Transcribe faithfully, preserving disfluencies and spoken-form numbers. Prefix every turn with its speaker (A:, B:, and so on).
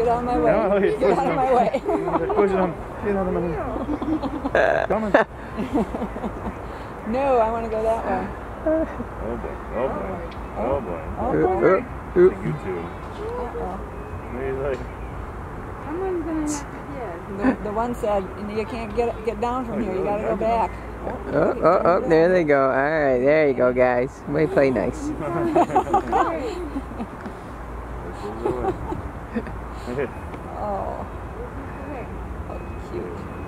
A: Get out of my way.
B: No, he's
A: Get out of my way.
B: Push him. Get out of my way. Come on.
A: No, I want to go that way.
B: Oh boy. Oh boy. Oh boy.
A: Oh
C: Uh,
A: boy.
C: uh, uh.
B: You too.
A: Uh-oh.
B: He's like,
D: Someone's gonna have to, yeah.
A: The, the one said, you can't get get down from here. You got to go back.
C: Oh, oh, oh, there they go. All right, there you go, guys. We play nice.
B: this is the way.
A: Oh. Oh, cute.